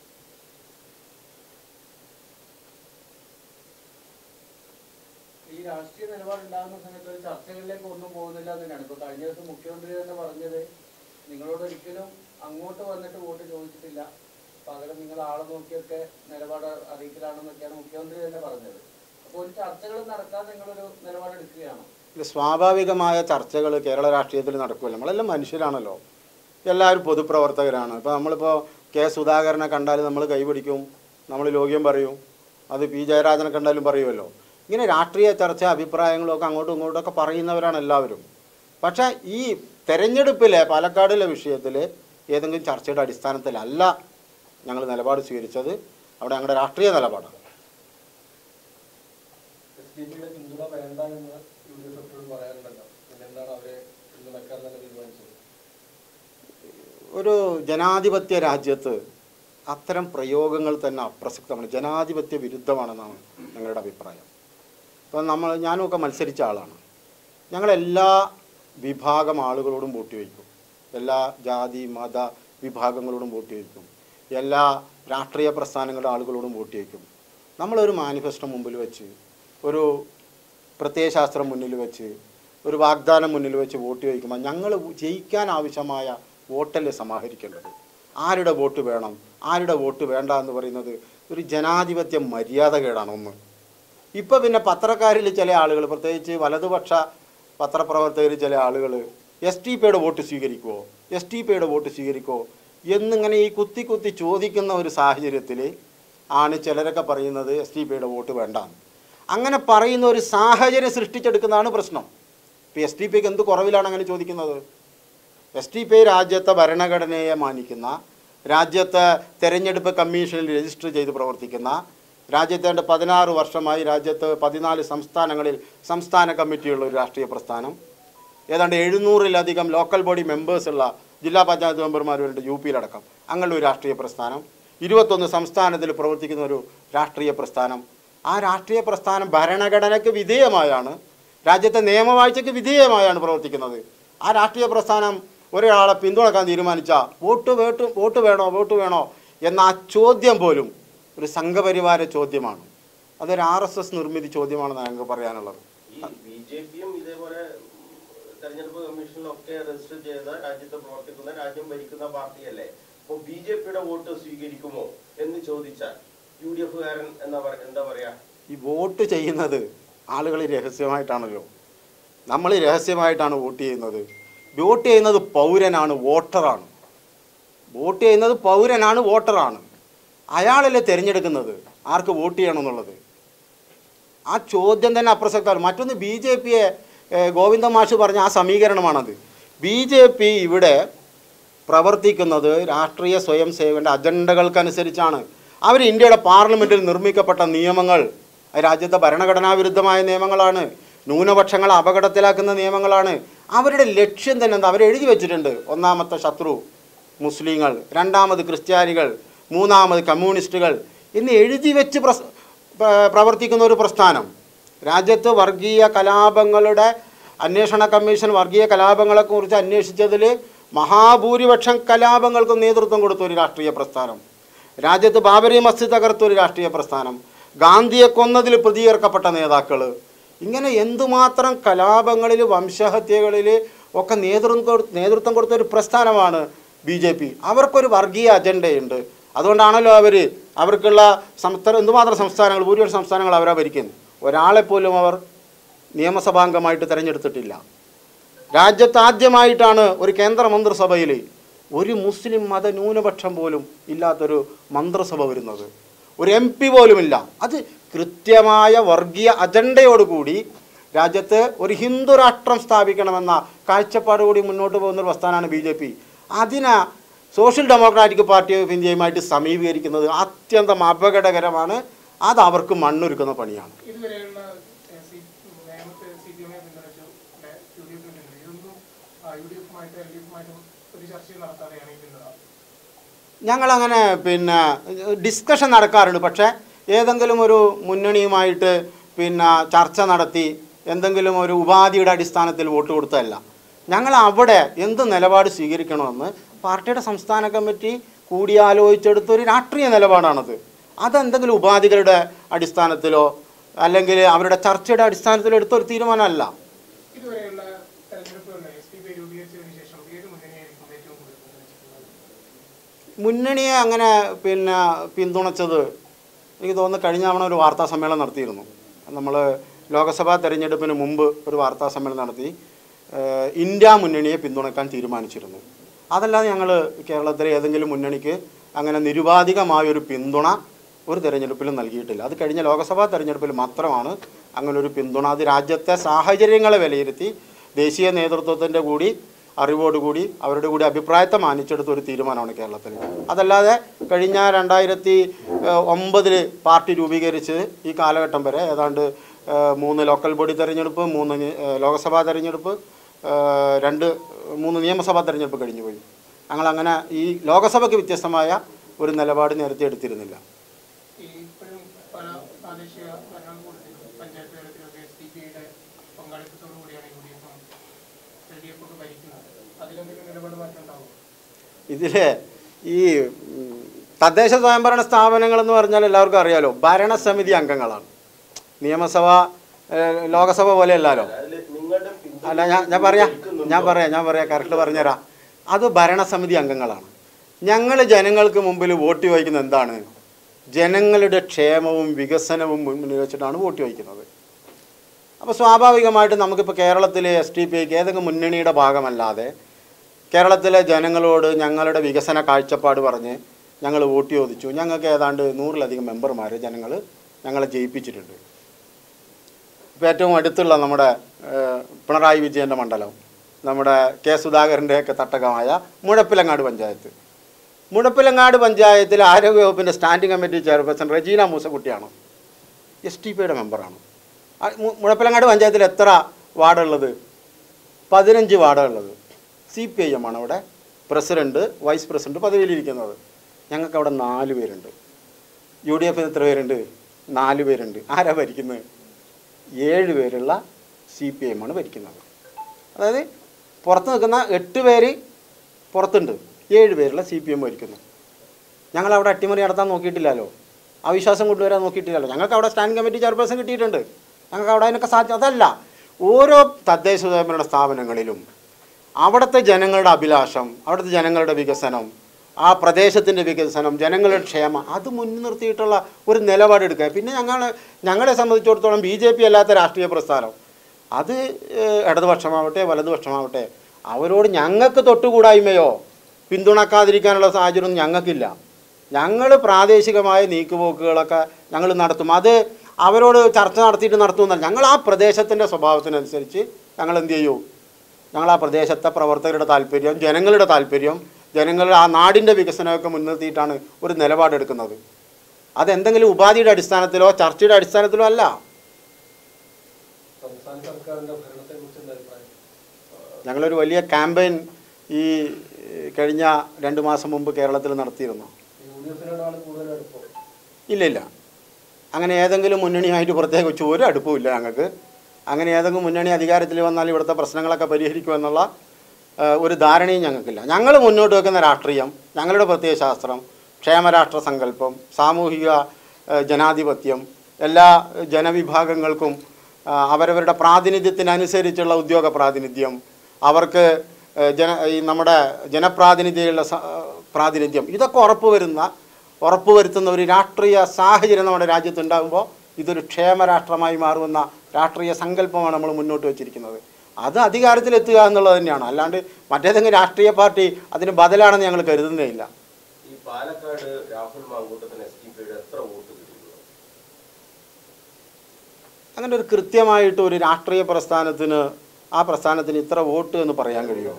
ഈ രാഷ്ട്രീയ നിലപാടുണ്ടാകുന്ന സമയത്ത് ഒരു ചർച്ചകളിലേക്ക് ഒന്നും പോകുന്നില്ല തന്നെയാണ്. ഇപ്പോൾ കഴിഞ്ഞ ദിവസം മുഖ്യമന്ത്രി തന്നെ പറഞ്ഞത് നിങ്ങളോട് ഒരിക്കലും അങ്ങോട്ട് വന്നിട്ട് വോട്ട് ചോദിച്ചിട്ടില്ല, പകരം നിങ്ങൾ ആളെ നോക്കിയൊക്കെ നിലപാട് അറിയിക്കലാണെന്നൊക്കെയാണ് മുഖ്യമന്ത്രി തന്നെ പറഞ്ഞത്. അപ്പോൾ ഒരു ചർച്ചകൾ നടക്കാതെ നിങ്ങളൊരു നിലപാടെടുക്കുകയാണോ? സ്വാഭാവികമായ ചർച്ചകൾ കേരള രാഷ്ട്രീയത്തിൽ നടക്കില്ല. നമ്മളെല്ലാം മനുഷ്യരാണല്ലോ, എല്ലാവരും പൊതുപ്രവർത്തകരാണ്. ഇപ്പോൾ നമ്മളിപ്പോൾ കെ സുധാകരനെ കണ്ടാൽ നമ്മൾ കൈപിടിക്കും, നമ്മൾ ലോക്യം പറയും, അത് പി ജയരാജനെ കണ്ടാലും പറയുമല്ലോ. ഇങ്ങനെ രാഷ്ട്രീയ ചർച്ച അഭിപ്രായങ്ങളൊക്കെ അങ്ങോട്ടും ഇങ്ങോട്ടൊക്കെ പറയുന്നവരാണ് എല്ലാവരും. പക്ഷേ ഈ തെരഞ്ഞെടുപ്പിലെ പാലക്കാടിലെ വിഷയത്തിൽ ഏതെങ്കിലും ചർച്ചയുടെ അടിസ്ഥാനത്തിലല്ല ഞങ്ങൾ നിലപാട് സ്വീകരിച്ചത്. അവിടെ ഞങ്ങളുടെ രാഷ്ട്രീയ നിലപാടാണ്. എസ് ഡി പിയുടെ പിന്തുണ വേണ്ട എന്ന് യു ഡി എഫ് എപ്പോഴും പറയാറുണ്ടല്ലോ. പിന്നെന്താണ് അവരെ പിന്തുണക്കാൻ തന്നെ തീരുമാനിച്ചത്? ഒരു ജനാധിപത്യ രാജ്യത്ത് അത്തരം പ്രയോഗങ്ങൾ തന്നെ അപ്രസക്തമാണ്, ജനാധിപത്യ വിരുദ്ധമാണെന്നാണ് ഞങ്ങളുടെ അഭിപ്രായം. ഇപ്പം നമ്മൾ ഞാനുമൊക്കെ മത്സരിച്ച ആളാണ്. ഞങ്ങളെല്ലാ വിഭാഗം ആളുകളോടും വോട്ട് ചോദിക്കും, എല്ലാ ജാതി മത വിഭാഗങ്ങളോടും വോട്ട് ചോദിക്കും, എല്ലാ രാഷ്ട്രീയ പ്രസ്ഥാനങ്ങളുടെ ആളുകളോടും വോട്ട് ചോദിക്കും. നമ്മളൊരു മാനിഫെസ്റ്റോ മുമ്പിൽ വെച്ച്, ഒരു പ്രത്യയശാസ്ത്രം മുന്നിൽ വെച്ച്, ഒരു വാഗ്ദാനം മുന്നിൽ വെച്ച് വോട്ട് ചോദിക്കുമ്പോൾ ഞങ്ങൾ ജയിക്കാൻ ആവശ്യമായ വോട്ടല്ലേ സമാഹരിക്കേണ്ടത്. ആരുടെ വോട്ട് വേണം, ആരുടെ വോട്ട് വേണ്ട എന്ന് പറയുന്നത് ഒരു ജനാധിപത്യ മര്യാദകേടാണ് ഒന്ന്. ഇപ്പോൾ പിന്നെ പത്രക്കാരിൽ ചില ആളുകൾ, പ്രത്യേകിച്ച് വലതുപക്ഷ പത്രപ്രവർത്തകർ ചില ആളുകൾ എസ് ടി പിയുടെ വോട്ട് സ്വീകരിക്കുമോ എസ് ടി പിയുടെ വോട്ട് സ്വീകരിക്കുമോ എന്നിങ്ങനെ ഈ കുത്തി കുത്തി ചോദിക്കുന്ന ഒരു സാഹചര്യത്തിൽ ആണ് ചിലരൊക്കെ പറയുന്നത് എസ് ടി പിയുടെ വോട്ട് വേണ്ടാന്ന്. അങ്ങനെ പറയുന്ന ഒരു സാഹചര്യം സൃഷ്ടിച്ചെടുക്കുന്നതാണ് പ്രശ്നം. ഇപ്പോൾ എസ് ടി പിക്ക് എന്ത് കുറവിലാണ് അങ്ങനെ ചോദിക്കുന്നത്? എസ് ടി പി രാജ്യത്തെ ഭരണഘടനയെ മാനിക്കുന്ന, രാജ്യത്തെ തെരഞ്ഞെടുപ്പ് കമ്മീഷനിൽ രജിസ്റ്റർ ചെയ്ത് പ്രവർത്തിക്കുന്ന, രാജ്യത്തെ പതിനാറ് വർഷമായി രാജ്യത്ത് പതിനാല് സംസ്ഥാനങ്ങളിൽ സംസ്ഥാന കമ്മിറ്റിയുള്ള ഒരു രാഷ്ട്രീയ പ്രസ്ഥാനം, ഏതാണ്ട് എഴുന്നൂറിലധികം ലോക്കൽ ബോഡി മെമ്പേഴ്സുള്ള ജില്ലാ പഞ്ചായത്ത് മെമ്പർമാരുണ്ട് യു പിയിലടക്കം, അങ്ങനെയുള്ള ഒരു രാഷ്ട്രീയ പ്രസ്ഥാനം, ഇരുപത്തൊന്ന് സംസ്ഥാനത്തിൽ പ്രവർത്തിക്കുന്ന ഒരു രാഷ്ട്രീയ പ്രസ്ഥാനം. ആ രാഷ്ട്രീയ പ്രസ്ഥാനം ഭരണഘടനയ്ക്ക് വിധേയമായാണ്, രാജ്യത്തെ നിയമവാഴ്ചയ്ക്ക് വിധേയമായാണ് പ്രവർത്തിക്കുന്നത്. ആ രാഷ്ട്രീയ പ്രസ്ഥാനം ഒരാളെ പിന്തുണക്കാൻ തീരുമാനിച്ചാൽ വോട്ട് വേട്ട് വോട്ട് വേണോ വോട്ട് വേണോ എന്ന ആ ചോദ്യം പോലും ഒരു സംഘപരിവാര ചോദ്യമാണ്. അതൊരു ആർ എസ് എസ് നിർമ്മിതി ചോദ്യമാണെന്ന് ഞങ്ങൾക്ക് പറയാനുള്ളത്. ഈ ബി ജെ പിയും ഇതേപോലെ തെരഞ്ഞെടുപ്പ് കമ്മീഷനിലൊക്കെ രജിസ്റ്റർ ചെയ്ത രാജ്യത്ത് പ്രവർത്തിക്കുന്ന, രാജ്യം ഭരിക്കുന്ന പാർട്ടിയല്ലേ. അപ്പോൾ ബി ജെ പിയുടെ വോട്ട് സ്വീകരിക്കുമോ എന്ന് ചോദിച്ചാൽ യു ഡി എഫുകാരൻ എന്താ എന്താ പറയാ? ഈ വോട്ട് ചെയ്യുന്നത് ആളുകൾ രഹസ്യമായിട്ടാണല്ലോ. നമ്മൾ രഹസ്യമായിട്ടാണ് വോട്ട് ചെയ്യുന്നത്. വോട്ട് ചെയ്യുന്നത് പൗരനാണ്, വോട്ടറാണ്. വോട്ട് ചെയ്യുന്നത് പൗരനാണ്, വോട്ടറാണ്. അയാളല്ലേ തിരഞ്ഞെടുക്കുന്നത് ആർക്ക് വോട്ട് ചെയ്യണമെന്നുള്ളത്. ആ ചോദ്യം തന്നെ അപ്രസക്തമാണ്. മറ്റൊന്ന്, ബി ജെ പിയെ ഗോവിന്ദ മാഷ് പറഞ്ഞ ആ സമീകരണമാണത്. ബി ജെ പി ഇവിടെ പ്രവർത്തിക്കുന്നത് രാഷ്ട്രീയ സ്വയം സേവൻ്റെ അജണ്ടകൾക്കനുസരിച്ചാണ്. അവർ ഇന്ത്യയുടെ പാർലമെൻറ്റിൽ നിർമ്മിക്കപ്പെട്ട നിയമങ്ങൾ രാജ്യത്തെ ഭരണഘടനാ വിരുദ്ധമായ നിയമങ്ങളാണ്, ന്യൂനപക്ഷങ്ങളെ അപകടത്തിലാക്കുന്ന നിയമങ്ങളാണ്. അവരുടെ ലക്ഷ്യം തന്നെ എന്താ? അവരെഴുതി വെച്ചിട്ടുണ്ട്. ഒന്നാമത്തെ ശത്രു മുസ്ലിങ്ങൾ, രണ്ടാമത് ക്രിസ്ത്യാനികൾ, മൂന്നാമത് കമ്മ്യൂണിസ്റ്റുകൾ എന്ന് എഴുതി വെച്ച് പ്രവർത്തിക്കുന്ന ഒരു പ്രസ്ഥാനം. രാജ്യത്ത് വർഗീയ കലാപങ്ങളുടെ അന്വേഷണ കമ്മീഷൻ വർഗീയ കലാപങ്ങളെക്കുറിച്ച് അന്വേഷിച്ചതിൽ മഹാഭൂരിപക്ഷം കലാപങ്ങൾക്കും നേതൃത്വം കൊടുത്ത ഒരു രാഷ്ട്രീയ പ്രസ്ഥാനം. രാജ്യത്ത് ബാബരി മസ്ജിദ് തകർത്ത ഒരു രാഷ്ട്രീയ പ്രസ്ഥാനം. ഗാന്ധിയെ കൊന്നതിൽ പ്രതികർക്കപ്പെട്ട നേതാക്കൾ. ഇങ്ങനെ എന്തുമാത്രം കലാപങ്ങളിൽ, വംശഹത്യകളിൽ ഒക്കെ നേതൃത്വം നേതൃത്വം കൊടുത്ത ഒരു പ്രസ്ഥാനമാണ് ബി ജെ പി. അവർക്കൊരു വർഗീയ അജണ്ടയുണ്ട്. അതുകൊണ്ടാണല്ലോ അവർ അവർക്കുള്ള സംസ്ഥാന എന്തുമാത്രം സംസ്ഥാനങ്ങൾ, ഭൂരിപക്ഷ സംസ്ഥാനങ്ങൾ അവരാ ഭരിക്കുന്നത്. ഒരാളെപ്പോലും അവർ നിയമസഭാംഗമായിട്ട് തിരഞ്ഞെടുത്തിട്ടില്ല. രാജ്യത്ത് ആദ്യമായിട്ടാണ് ഒരു കേന്ദ്ര മന്ത്രിസഭയിൽ ഒരു മുസ്ലിം മത ന്യൂനപക്ഷം പോലും ഇല്ലാത്തൊരു മന്ത്രിസഭ വരുന്നത്. ഒരു എം പി പോലുമില്ല. അത് കൃത്യമായ വർഗീയ അജണ്ടയോടുകൂടി രാജ്യത്ത് ഒരു ഹിന്ദു രാഷ്ട്രം സ്ഥാപിക്കണമെന്ന കാഴ്ചപ്പാട് കൂടി മുന്നോട്ട് പോകുന്ന ഒരു പ്രസ്ഥാനമാണ് ബി ജെ പി. അതിനെ സോഷ്യൽ ഡെമോക്രാറ്റിക് പാർട്ടി ഓഫ് ഇന്ത്യയുമായിട്ട് സമീപീകരിക്കുന്നത് അത്യന്തം അപകടകരമാണ്. അത് അവർക്ക് മണ്ണൊരുക്കുന്ന പണിയാണ്. ഞങ്ങളങ്ങനെ പിന്നെ ഡിസ്കഷൻ നടക്കാറുണ്ട്. പക്ഷേ ഏതെങ്കിലും ഒരു മുന്നണിയുമായിട്ട് പിന്നെ ചർച്ച നടത്തി എന്തെങ്കിലും ഒരു ഉപാധിയുടെ അടിസ്ഥാനത്തിൽ വോട്ട് കൊടുത്തതല്ല. ഞങ്ങൾ അവിടെ എന്ത് നിലപാട് സ്വീകരിക്കണമെന്ന് പാർട്ടിയുടെ സംസ്ഥാന കമ്മിറ്റി കൂടിയാലോചിച്ചെടുത്തൊരു രാഷ്ട്രീയ നിലപാടാണത്. അതെന്തെങ്കിലും ഉപാധികളുടെ അടിസ്ഥാനത്തിലോ അല്ലെങ്കിൽ അവരുടെ ചർച്ചയുടെ അടിസ്ഥാനത്തിലോ എടുത്തൊരു തീരുമാനമല്ല. മുന്നണിയെ അങ്ങനെ പിന്നെ പിന്തുണച്ചത് എനിക്ക് തോന്നുന്നു കഴിഞ്ഞ തവണ ഒരു വാർത്താ സമ്മേളനം നടത്തിയിരുന്നു. നമ്മൾ ലോക്സഭാ തെരഞ്ഞെടുപ്പിന് മുമ്പ് ഒരു വാർത്താ സമ്മേളനം നടത്തി ഇന്ത്യ മുന്നണിയെ പിന്തുണക്കാൻ തീരുമാനിച്ചിരുന്നു. അതല്ലാതെ ഞങ്ങൾ കേരളത്തിലെ ഏതെങ്കിലും മുന്നണിക്ക് അങ്ങനെ നിരുപാധികമായൊരു പിന്തുണ ഒരു തെരഞ്ഞെടുപ്പിലും നൽകിയിട്ടില്ല. അത് കഴിഞ്ഞ ലോക്സഭാ തെരഞ്ഞെടുപ്പിൽ മാത്രമാണ് അങ്ങനൊരു പിന്തുണ. അത് രാജ്യത്തെ സാഹചര്യങ്ങളെ വിലയിരുത്തി ദേശീയ നേതൃത്വത്തിൻ്റെ കൂടി അറിവോടുകൂടി അവരുടെ കൂടി അഭിപ്രായത്തെ മാനിച്ചെടുത്ത ഒരു തീരുമാനമാണ് കേരളത്തിൽ. അതല്ലാതെ കഴിഞ്ഞ രണ്ടായിരത്തി ഒമ്പതിൽ പാർട്ടി രൂപീകരിച്ച് ഈ കാലഘട്ടം വരെ ഏതാണ്ട് മൂന്ന് ലോക്കൽ ബോഡി തെരഞ്ഞെടുപ്പ്, മൂന്ന് ലോക്സഭാ തെരഞ്ഞെടുപ്പ്, രണ്ട് മൂന്ന് നിയമസഭാ തെരഞ്ഞെടുപ്പ് കഴിഞ്ഞു പോയി. ഞങ്ങളങ്ങനെ ഈ ലോകസഭയ്ക്ക് വ്യത്യസ്തമായ ഒരു നിലപാട് നേരത്തെ എടുത്തിരുന്നില്ല. ഇതിൽ ഈ തദ്ദേശ സ്വയംഭരണ സ്ഥാപനങ്ങളെന്ന് പറഞ്ഞാൽ എല്ലാവർക്കും അറിയാലോ, ഭരണസമിതി അംഗങ്ങളാണ്. നിയമസഭ ലോകസഭ പോലെ അല്ലല്ലോ. അല്ല ഞാൻ ഞാൻ പറയാം ഞാൻ പറയാം ഞാൻ പറയാം കറക്റ്റ് പറഞ്ഞുതരാം. അത് ഭരണസമിതി അംഗങ്ങളാണ്. ഞങ്ങൾ ജനങ്ങൾക്ക് മുമ്പിൽ വോട്ട് ചോദിക്കുന്നത് എന്താണ്? ജനങ്ങളുടെ ക്ഷേമവും വികസനവും മുന്നിൽ വെച്ചിട്ടാണ് വോട്ട് ചോദിക്കുന്നത്. അപ്പോൾ സ്വാഭാവികമായിട്ടും നമുക്കിപ്പോൾ കേരളത്തിലെ എസ് ടി പി ഐക്ക് ഏതെങ്കിലും മുന്നണിയുടെ ഭാഗമല്ലാതെ കേരളത്തിലെ ജനങ്ങളോട് ഞങ്ങളുടെ വികസന കാഴ്ചപ്പാട് പറഞ്ഞ് ഞങ്ങൾ വോട്ട് ചോദിച്ചു. ഞങ്ങൾക്ക് ഏതാണ്ട് നൂറിലധികം മെമ്പർമാർ ജനങ്ങൾ ഞങ്ങളെ ജയിപ്പിച്ചിട്ടുണ്ട്. ഇപ്പോൾ ഏറ്റവും അടുത്തുള്ള നമ്മുടെ പിണറായി വിജയൻ്റെ മണ്ഡലം, നമ്മുടെ കെ സുധാകരൻ്റെയൊക്കെ തട്ടകമായ മുഴപ്പിലങ്ങാട് പഞ്ചായത്ത്. മുഴപ്പിലങ്ങാട് പഞ്ചായത്തിൽ ആരോഗ്യവകുപ്പിൻ്റെ സ്റ്റാൻഡിംഗ് കമ്മിറ്റി ചെയർപേഴ്സൺ റെജീന മൂസക്കുട്ടിയാണ്, എസ് ടി പിയുടെ മെമ്പറാണ്. മുഴപ്പിലങ്ങാട് പഞ്ചായത്തിൽ എത്ര വാർഡുള്ളത്? പതിനഞ്ച് വാർഡുള്ളത്. സി പി ഐ എം ആണ് അവിടെ പ്രസിഡൻറ്റ്, വൈസ് പ്രസിഡൻറ്റ് പദവിയിലിരിക്കുന്നത്. ഞങ്ങൾക്ക് അവിടെ നാല് പേരുണ്ട്. യു ഡി എഫിന് എത്ര പേരുണ്ട്? നാല് പേരുണ്ട്. ആരാ ഭരിക്കുന്നത്? ഏഴ് പേരുള്ള സി പി ഐ എം ആണ് ഭരിക്കുന്നത്. അതായത് പുറത്ത് നിൽക്കുന്ന എട്ട് പേര് പുറത്തുണ്ട്, ഏഴ് പേരുള്ള സി പി എം ഭരിക്കുന്നു. ഞങ്ങളവിടെ അട്ടിമറി നടത്താൻ നോക്കിയിട്ടില്ലല്ലോ, അവിശ്വാസം കൊണ്ടുവരാൻ നോക്കിയിട്ടില്ലല്ലോ. ഞങ്ങൾക്ക് അവിടെ സ്റ്റാൻഡിംഗ് കമ്മിറ്റി ചെയർപേഴ്സൺ കിട്ടിയിട്ടുണ്ട്. ഞങ്ങൾക്ക് അവിടെ അതിനൊക്കെ സാധ്യത. അതല്ല, ഓരോ തദ്ദേശ സ്വയംഭരണ സ്ഥാപനങ്ങളിലും അവിടുത്തെ ജനങ്ങളുടെ അഭിലാഷം, അവിടുത്തെ ജനങ്ങളുടെ വികസനം, ആ പ്രദേശത്തിൻ്റെ വികസനം, ജനങ്ങളുടെ ക്ഷേമം, അത് മുൻനിർത്തിയിട്ടുള്ള ഒരു നിലപാടെടുക്കുക. പിന്നെ ഞങ്ങൾ ഞങ്ങളെ സംബന്ധിച്ചിടത്തോളം ബി ജെ പി അല്ലാത്ത രാഷ്ട്രീയ പ്രസ്ഥാനം, അത് ഇടതുപക്ഷമാവട്ടെ വലതുപക്ഷമാവട്ടെ, അവരോട് ഞങ്ങൾക്ക് തൊട്ടുകൂടായ്മയോ പിന്തുണക്കാതിരിക്കാനുള്ള സാഹചര്യം ഞങ്ങൾക്കില്ല. ഞങ്ങൾ പ്രാദേശികമായ നീക്കുപോക്കുകളൊക്കെ ഞങ്ങൾ നടത്തും. അത് അവരോട് ചർച്ച നടത്തിയിട്ട് നടത്തുമെന്നല്ല. ഞങ്ങൾ ആ പ്രദേശത്തിൻ്റെ സ്വഭാവത്തിനനുസരിച്ച് ഞങ്ങൾ എന്ത് ചെയ്യൂ, ഞങ്ങൾ ആ പ്രദേശത്തെ പ്രവർത്തകരുടെ താല്പര്യം, ജനങ്ങളുടെ താല്പര്യം, ജനങ്ങളുടെ ആ നാടിൻ്റെ വികസനമൊക്കെ മുൻനിർത്തിയിട്ടാണ് ഒരു നിലപാടെടുക്കുന്നത്. അതെന്തെങ്കിലും ഉപാധിയുടെ അടിസ്ഥാനത്തിലോ ചർച്ചയുടെ അടിസ്ഥാനത്തിലോ അല്ല. ഞങ്ങളൊരു വലിയ ക്യാമ്പയിൻ ഈ കഴിഞ്ഞ രണ്ട് മാസം മുമ്പ് കേരളത്തിൽ നടത്തിയിരുന്നു. ഇല്ല ഇല്ല അങ്ങനെ ഏതെങ്കിലും മുന്നണിയായിട്ട് പ്രത്യേകിച്ച് ഒരു അടുപ്പമില്ല ഞങ്ങൾക്ക്. അങ്ങനെ ഏതെങ്കിലും മുന്നണി അധികാരത്തിൽ വന്നാൽ ഇവിടുത്തെ പ്രശ്നങ്ങളൊക്കെ പരിഹരിക്കുമെന്നുള്ള ഒരു ധാരണയും ഞങ്ങൾക്കില്ല. ഞങ്ങൾ മുന്നോട്ട് വെക്കുന്ന രാഷ്ട്രീയം, ഞങ്ങളുടെ പ്രത്യയശാസ്ത്രം, ക്ഷേമരാഷ്ട്ര സങ്കല്പം, സാമൂഹിക ജനാധിപത്യം, എല്ലാ ജനവിഭാഗങ്ങൾക്കും അവരവരുടെ പ്രാതിനിധ്യത്തിനനുസരിച്ചുള്ള ഉദ്യോഗ പ്രാതിനിധ്യം, അവർക്ക് ജന ഈ നമ്മുടെ ജനപ്രാതിനിധ്യമുള്ള പ്രാതിനിധ്യം, ഇതൊക്കെ ഉറപ്പുവരുന്ന ഉറപ്പുവരുത്തുന്ന ഒരു രാഷ്ട്രീയ സാഹചര്യം നമ്മുടെ രാജ്യത്തുണ്ടാകുമ്പോൾ ഇതൊരു ക്ഷേമരാഷ്ട്രമായി മാറുമെന്ന രാഷ്ട്രീയ സങ്കല്പമാണ് നമ്മൾ മുന്നോട്ട് വച്ചിരിക്കുന്നത്. അത് അധികാരത്തിലെത്തുക എന്നുള്ളത് തന്നെയാണ്. അല്ലാണ്ട് മറ്റേതെങ്കിലും രാഷ്ട്രീയ പാർട്ടി അതിന് ബദലാണെന്ന് ഞങ്ങൾ കരുതുന്നേ ഇല്ല. ഈ പാലക്കാട് രാഹുൽ മാങ്കൂട്ടത്തിന് എസ് ടി പിയുടെ എത്ര വോട്ട് കിട്ടിയിരുന്നു? അങ്ങനെ ഒരു കൃത്യമായിട്ട് ഒരു രാഷ്ട്രീയ പ്രസ്ഥാനത്തിന് ആ പ്രസ്ഥാനത്തിന് ഇത്ര വോട്ട് എന്ന് പറയാൻ കഴിയും?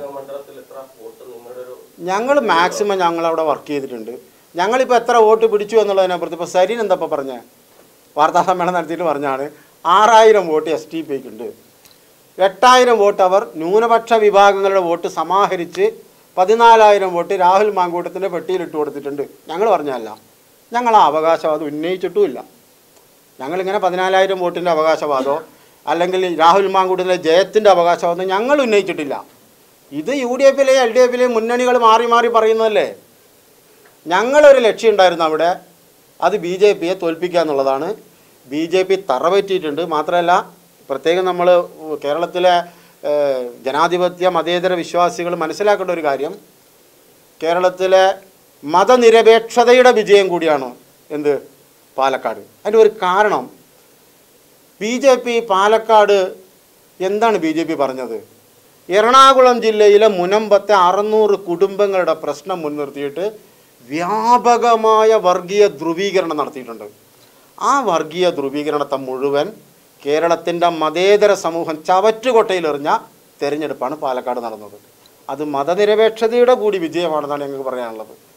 ഞങ്ങൾ മാക്സിമം ഞങ്ങളവിടെ വർക്ക് ചെയ്തിട്ടുണ്ട്. ഞങ്ങളിപ്പോൾ എത്ര വോട്ട് പിടിച്ചു എന്നുള്ളതിനപ്പുറത്ത് ഇപ്പോൾ സരീൻ എന്താ ഇപ്പോൾ പറഞ്ഞ വാർത്താ സമ്മേളനം നടത്തിയിട്ട് പറഞ്ഞാണ് ആറായിരം വോട്ട് എസ് ടി പിക്ക് ഉണ്ട്, എട്ടായിരം വോട്ട് അവർ ന്യൂനപക്ഷ വിഭാഗങ്ങളുടെ വോട്ട് സമാഹരിച്ച് പതിനാലായിരം വോട്ട് രാഹുൽ മാങ്കൂട്ടത്തിൻ്റെ പെട്ടിയിലിട്ട് കൊടുത്തിട്ടുണ്ട്. ഞങ്ങൾ പറഞ്ഞല്ല, ഞങ്ങൾ ആ അവകാശവാദം ഉന്നയിച്ചിട്ടുമില്ല. ഞങ്ങളിങ്ങനെ പതിനാലായിരം വോട്ടിൻ്റെ അവകാശവാദമോ അല്ലെങ്കിൽ രാഹുൽ മാങ്കൂട്ടത്തിൻ്റെ ജയത്തിൻ്റെ അവകാശവാദം ഞങ്ങൾ ഉന്നയിച്ചിട്ടില്ല. ഇത് യു ഡി എഫിലെ എൽ ഡി എഫിലെ മുന്നണികൾ മാറി മാറി പറയുന്നതല്ലേ. ഞങ്ങളൊരു ലക്ഷ്യം ഉണ്ടായിരുന്നു അവിടെ, അത് ബി ജെ പിയെ തോൽപ്പിക്കുക എന്നുള്ളതാണ്. ബി ജെ പി തറപറ്റിയിട്ടുണ്ട്. മാത്രമല്ല പ്രത്യേകം നമ്മൾ കേരളത്തിലെ ജനാധിപത്യ മതേതര വിശ്വാസികൾ മനസ്സിലാക്കേണ്ട ഒരു കാര്യം, കേരളത്തിലെ മതനിരപേക്ഷതയുടെ വിജയം കൂടിയാണ് എന്ത് പാലക്കാട്. അതിൻ്റെ ഒരു കാരണം ബി ജെ പി പാലക്കാട് എന്താണ് ബി ജെ പി പറഞ്ഞത്? എറണാകുളം ജില്ലയിലെ മുനമ്പത്തെ അറുന്നൂറ് കുടുംബങ്ങളുടെ പ്രശ്നം മുൻനിർത്തിയിട്ട് വ്യാപകമായ വർഗീയ ധ്രുവീകരണം നടത്തിയിട്ടുണ്ട്. ആ വർഗീയ ധ്രുവീകരണത്തെ മുഴുവൻ കേരളത്തിൻ്റെ മതേതര സമൂഹം ചവറ്റുകൊട്ടയിലെറിഞ്ഞ തെരഞ്ഞെടുപ്പാണ് പാലക്കാട് നടന്നത്. അത് മതനിരപേക്ഷതയുടെ കൂടി വിജയമാണെന്നാണ് ഞങ്ങൾക്ക് പറയാനുള്ളത്.